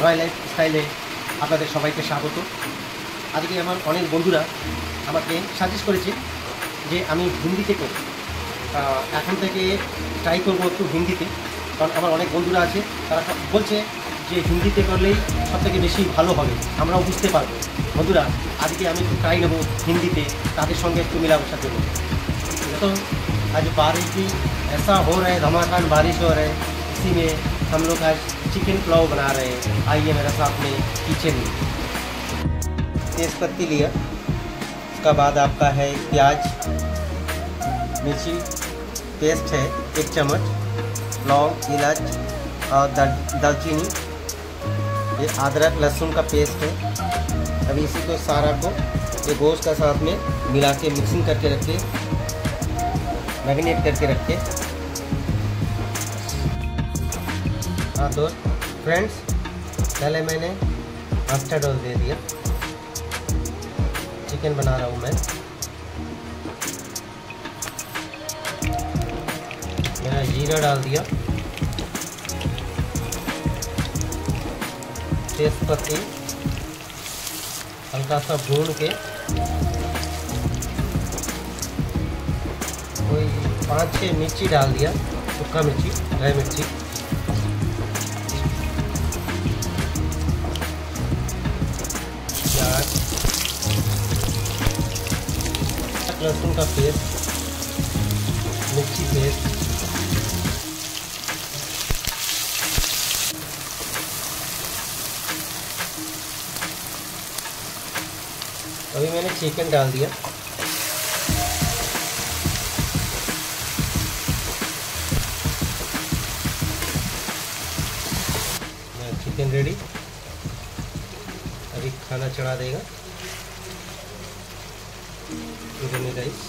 রয় life স্টাইলে আপনাদের সবাইকে স্বাগত। আজকে আমার অনেক বন্ধুরা আমাকে সাজেস্ট করেছে যে আমি হিন্দিতে করি, এখন থেকে ট্রাই করবো একটু হিন্দিতে, কারণ আমার অনেক বন্ধুরা আছে তারা বলছে যে হিন্দিতে করলেই সবথেকে বেশি ভালো হবে, আমরাও বুঝতে পারবো। বন্ধুরা আজকে আমি একটু ট্রাই নেবো হিন্দিতে, তাদের সঙ্গে একটু মেলামেশার জন্য। तो आज बारिश भी ऐसा हो रहा है, धमाकान बारिश हो रहा है, इसी में हम लोग आज चिकन पुलाव बना रहे हैं। आइए मेरे साथ में किचन में। तेज पत्ती लिया, उसका बाद आपका है प्याज, मिर्ची पेस्ट है 1 चम्मच, लौंग, इलाच और दालचीनी, ये अदरक लहसुन का पेस्ट है। अभी इसी को सारा को ये गोश्त का साथ में मिला के मिक्सिंग करके रखे, मैरिनेट करके रखे। हाँ दोस्त फ्रेंड्स, पहले मैंने मस्टर्ड ऑयल दे दिया, चिकन बना रहा हूँ मैं। मेरा जीरा डाल दिया, तेजपत्ती हल्का सा भून के कोई 5-6 मिर्ची डाल दिया, सूखा मिर्ची, ड्राई मिर्ची। प्याज, लहसुन का पेस्ट, मिर्ची पेस्ट, अभी मैंने चिकन डाल दिया। चिकन रेडी, अभी खाना चढ़ा देगा बिरयानी राइस।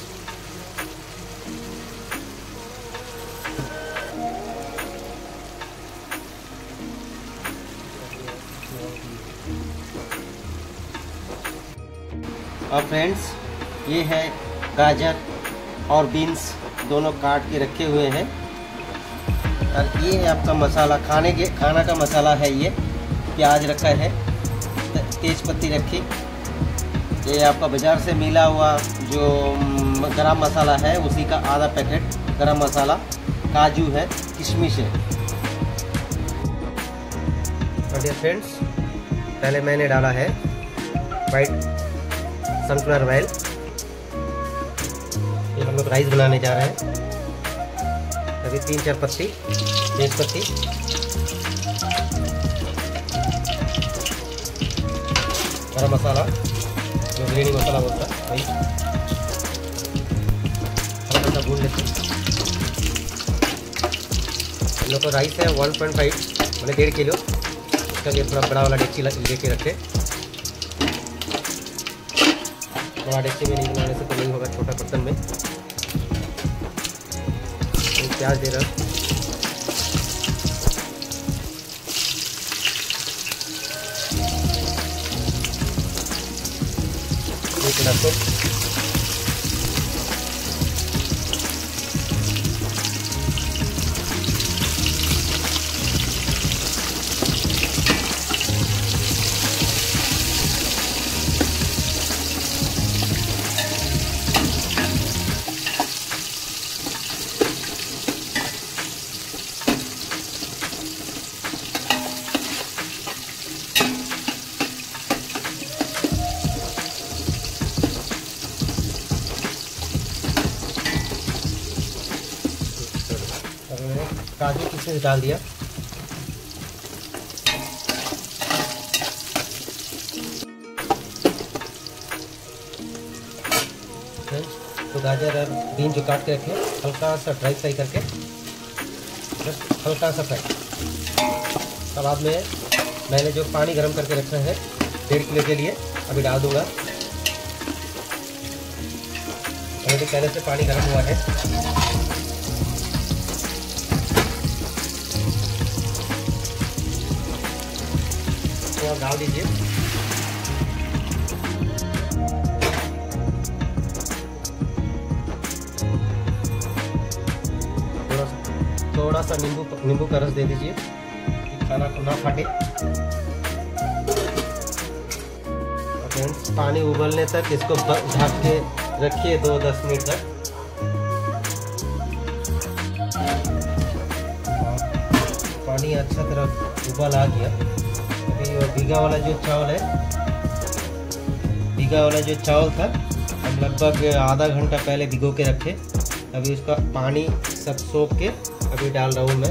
और फ्रेंड्स ये है गाजर और बीन्स दोनों काट के रखे हुए हैं, और ये है आपका मसाला, खाना का मसाला है। ये प्याज रखा है, तेज पत्ती रखी, ये आपका बाज़ार से मिला हुआ जो गरम मसाला है उसी का आधा पैकेट गरम मसाला, काजू है, किशमिश है। और डियर फ्रेंड्स, पहले मैंने डाला है वाइट सनफ्लावर ऑयल। ये हम लोग राइस बनाने जा रहे हैं। अभी 3-4 पत्ती तेज पत्ती, गरम मसाला जो बिरयानी मसाला बोलता है वही, हल्का सा भून लेते हैं। हम लोग को राइस है 1.5 मैंने 1.5 किलो, इसका लिए थोड़ा बड़ा वाला डेक्ची लेके रखे। बड़ा डेक्ची में नहीं बनाने से तो नहीं होगा, छोटा बर्तन में। प्याज दे रहा, एक लहसुन, काजू किशमिश डाल दिया। तो गाजर और बीन जो काट के रखे हल्का सा ड्राई फ्राई करके, बस हल्का सा फ्राई। तब बाद में मैंने जो पानी गर्म करके रखा है 1.5 किलो के लिए अभी डाल दूंगा। अभी पहले से पानी गर्म हुआ है। तो डाल दीजिए। थोड़ा सा नींबू का रस दे दीजिए, खाना को ना फटे। फ्रेंड्स पानी उबलने तक इसको ढक के रखिए 2-10 मिनट तक। पानी अच्छा तरह उबल आ गया। अभी भीगा वाला जो चावल था हम लगभग आधा घंटा पहले भिगो के रखे। अभी उसका पानी सब सोख के अभी डाल रहा हूँ मैं।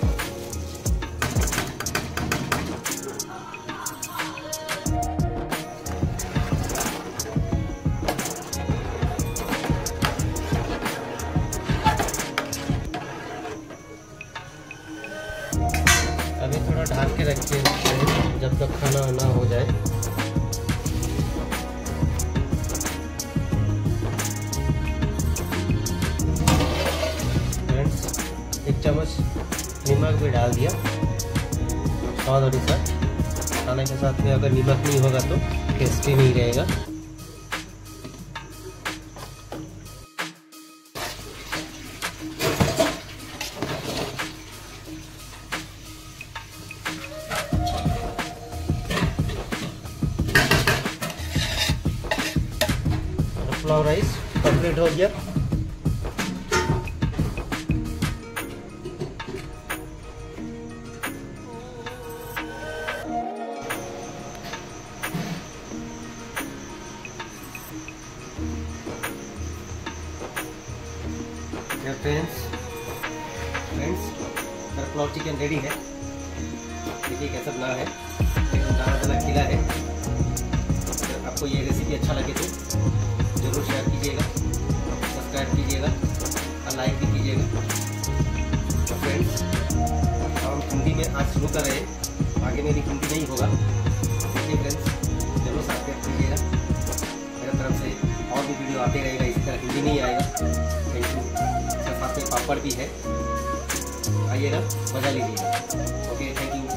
अभी थोड़ा ढक के रखिए जब तक खाना ना हो जाए। फ्रेंड्स 1 चम्मच नमक भी डाल दिया स्वाद अनुसार। खाने के साथ में अगर नमक नहीं होगा तो टेस्टी नहीं रहेगा। पुलाव राइस कंप्लीट हो गया। फ्रेंड्स मेरा पुलाव चिकन रेडी है। देखिए कैसा बना है, एकदम दाना खिला है। अगर आपको ये रेसिपी अच्छा लगे तो जरूर शेयर कीजिएगा, सब्सक्राइब कीजिएगा और लाइक भी कीजिएगा। तो फ्रेंड्स हम हिंदी में आज शुरू कर रहे हैं, आगे मेरी हिंदी नहीं होगा। देखिए फ्रेंड्स जरूर सब्सक्राइब कीजिएगा। मेरे तरफ से और भी वीडियो आते रहेगा, इसी तरह हिंदी नहीं आएगा। Thank you. साथ में पापड़ भी है, आइएगा मजा लीजिएगा। Okay thank you.